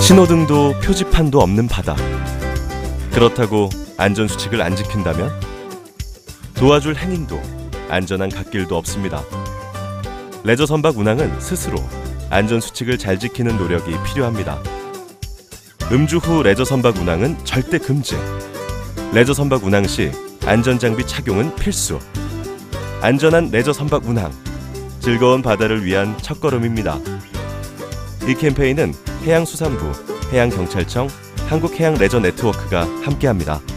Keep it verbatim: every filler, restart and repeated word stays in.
신호등도 표지판도 없는 바다. 그렇다고 안전수칙을 안 지킨다면? 도와줄 행인도 안전한 갓길도 없습니다. 레저 선박 운항은 스스로 안전수칙을 잘 지키는 노력이 필요합니다. 음주 후 레저 선박 운항은 절대 금지. 레저 선박 운항 시 안전장비 착용은 필수. 안전한 레저 선박 운항, 즐거운 바다를 위한 첫걸음입니다. 이 캠페인은 해양수산부, 해양경찰청, 한국해양레저네트워크가 함께합니다.